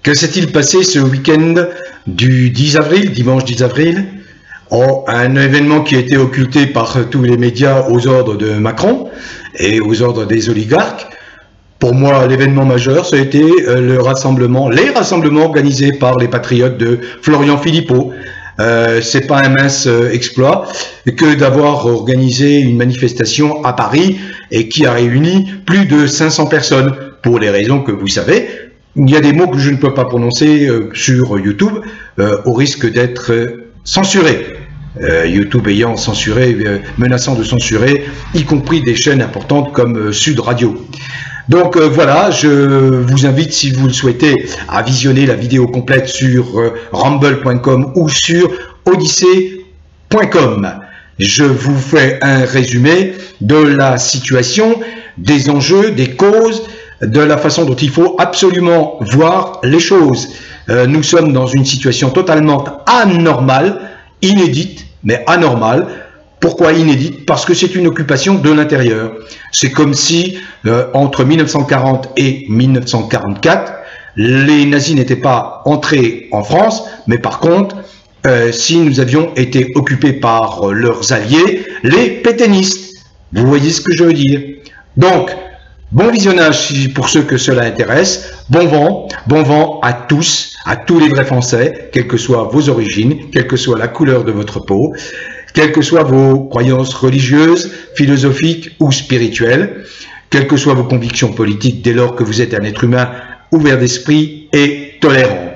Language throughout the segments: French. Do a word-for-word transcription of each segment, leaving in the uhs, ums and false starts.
Que s'est-il passé ce week-end du dix avril, dimanche dix avril? Oh, un événement qui a été occulté par tous les médias aux ordres de Macron et aux ordres des oligarques. Pour moi, l'événement majeur, ça a été le rassemblement, les rassemblements organisés par les patriotes de Florian Philippot. Euh, c'est pas un mince exploit que d'avoir organisé une manifestation à Paris et qui a réuni plus de cinq cents personnes pour les raisons que vous savez. Il y a des mots que je ne peux pas prononcer euh, sur YouTube euh, au risque d'être euh, censuré. Euh, YouTube ayant censuré, euh, menaçant de censurer, y compris des chaînes importantes comme euh, Sud Radio. Donc euh, voilà, je vous invite, si vous le souhaitez, à visionner la vidéo complète sur euh, rumble point com ou sur odyssée point com. Je vous fais un résumé de la situation, des enjeux, des causes, de la façon dont il faut absolument voir les choses. Euh, nous sommes dans une situation totalement anormale, inédite, mais anormale. Pourquoi inédite? Parce que c'est une occupation de l'intérieur. C'est comme si, euh, entre mille neuf cent quarante et mille neuf cent quarante-quatre, les nazis n'étaient pas entrés en France, mais par contre, euh, si nous avions été occupés par euh, leurs alliés, les pétainistes. Vous voyez ce que je veux dire? Donc, bon visionnage pour ceux que cela intéresse, bon vent, bon vent à tous, à tous les vrais Français, quelles que soient vos origines, quelle que soit la couleur de votre peau, quelles que soient vos croyances religieuses, philosophiques ou spirituelles, quelles que soient vos convictions politiques dès lors que vous êtes un être humain ouvert d'esprit et tolérant.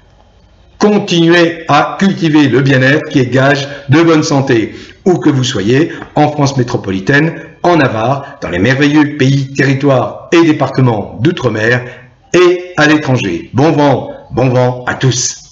Continuez à cultiver le bien-être qui est gage de bonne santé, où que vous soyez, en France métropolitaine, en Navarre, dans les merveilleux pays, territoires et départements d'outre-mer et à l'étranger. Bon vent, bon vent à tous.